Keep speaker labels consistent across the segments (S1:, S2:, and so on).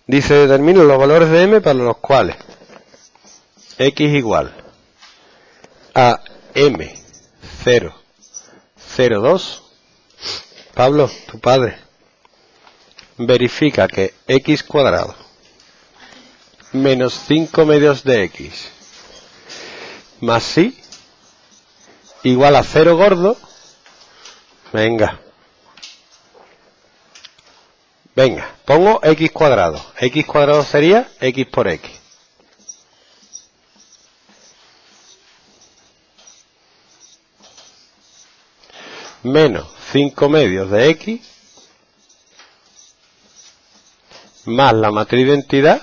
S1: Dice, determino los valores de m para los cuales x igual a m0, 0, 2. Pablo, tu padre, verifica que x cuadrado menos 5 medios de x más y igual a 0 gordo. Venga, pongo x cuadrado. X cuadrado sería x por x. Menos 5 medios de x más la matriz de identidad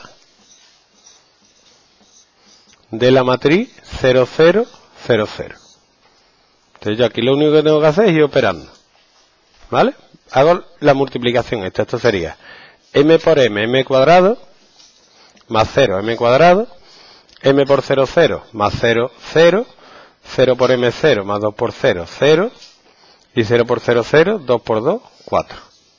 S1: de la matriz 0, 0, 0, 0. Entonces yo aquí lo único que tengo que hacer es ir operando. ¿Vale? Hago la multiplicación esta. Esto sería m por m cuadrado, más 0, m cuadrado, m por 0, 0, más 0, 0, 0 por m, 0, más 2 por 0, 0, y 0 por 0, 0, 2 por 2, 4.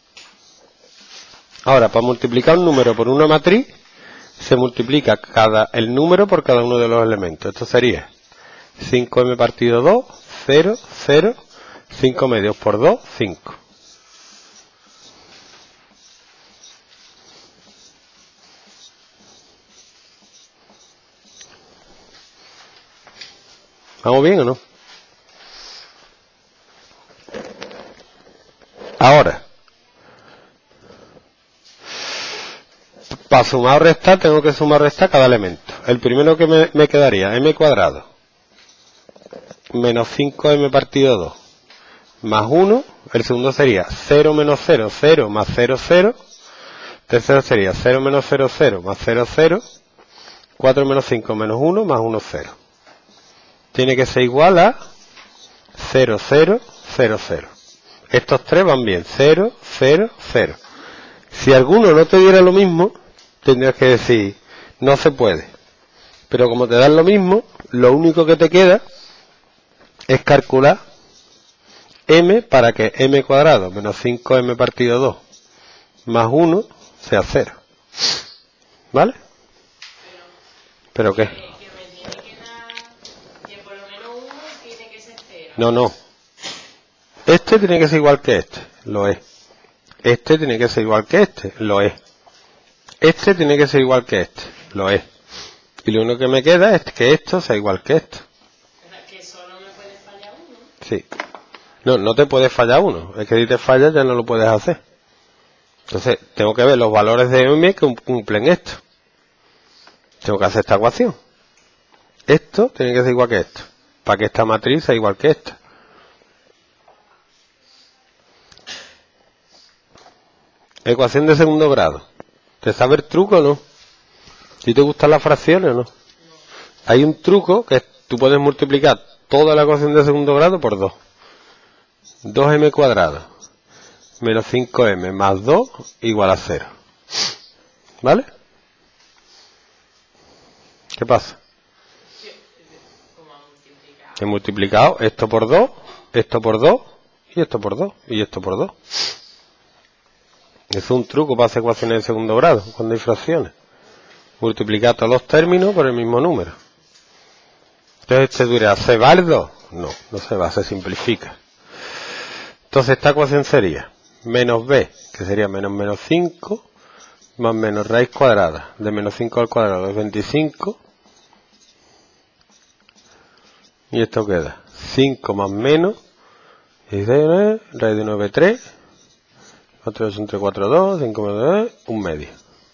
S1: Ahora, para multiplicar un número por una matriz, se multiplica el número por cada uno de los elementos. Esto sería 5m partido 2, 0, 0, 5 medios por 2, 5. ¿Vamos bien o no? Ahora, para sumar o restar, tengo que sumar o restar cada elemento. El primero que me quedaría, m cuadrado, menos 5m partido 2, más 1. El segundo sería 0 menos 0, 0, más 0, 0. Tercero sería 0 menos 0, 0, más 0, 0. 4 menos 5 menos 1, más 1, 0. Tiene que ser igual a 0, 0, 0, 0. Estos tres van bien. 0, 0, 0. Si alguno no te diera lo mismo, tendrías que decir, no se puede. Pero como te dan lo mismo, lo único que te queda es calcular m para que m cuadrado menos 5m partido 2 más 1 sea 0. ¿Vale? ¿Pero qué? No. Este tiene que ser igual que este. Lo es. Este tiene que ser igual que este. Lo es. Este tiene que ser igual que este. Lo es. Y lo único que me queda es que esto sea igual que esto.
S2: ¿Pero que solo me puede fallar uno?
S1: Sí. No te puede fallar uno. Es que si te falla ya no lo puedes hacer. Entonces, tengo que ver los valores de m que cumplen esto. Tengo que hacer esta ecuación. Esto tiene que ser igual que esto. Para que esta matriz sea igual que esta. Ecuación de segundo grado. ¿Te sabe el truco o no? ¿Si te gustan las fracciones o no? Hay un truco que tú puedes multiplicar toda la ecuación de segundo grado por 2. 2m cuadrado menos 5m más 2 igual a 0. ¿Vale? ¿Qué pasa? He multiplicado esto por 2, esto por 2, y esto por 2, y esto por 2. Es un truco para hacer ecuaciones de segundo grado, cuando hay fracciones. Multiplicar todos los términos por el mismo número. Entonces este dirá, ¿se va el 2? No se va, se simplifica. Entonces esta ecuación sería menos b, que sería menos 5, más menos raíz cuadrada de menos 5 al cuadrado es 25. Y esto queda 5 más menos 16, raíz de 9, 3. 4 entre 4, 2, 5 menos 2, 1 medio.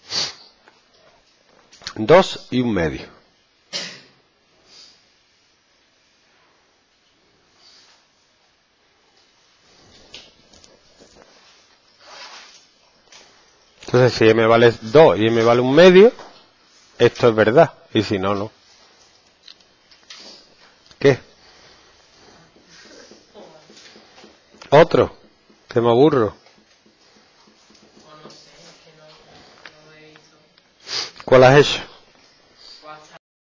S1: 2 y 1 medio. Entonces, si m vale 2 y m vale 1 medio, esto es verdad. Y si no, no. ¿Qué? ¿Otro? Que me aburro. ¿Cuál has hecho?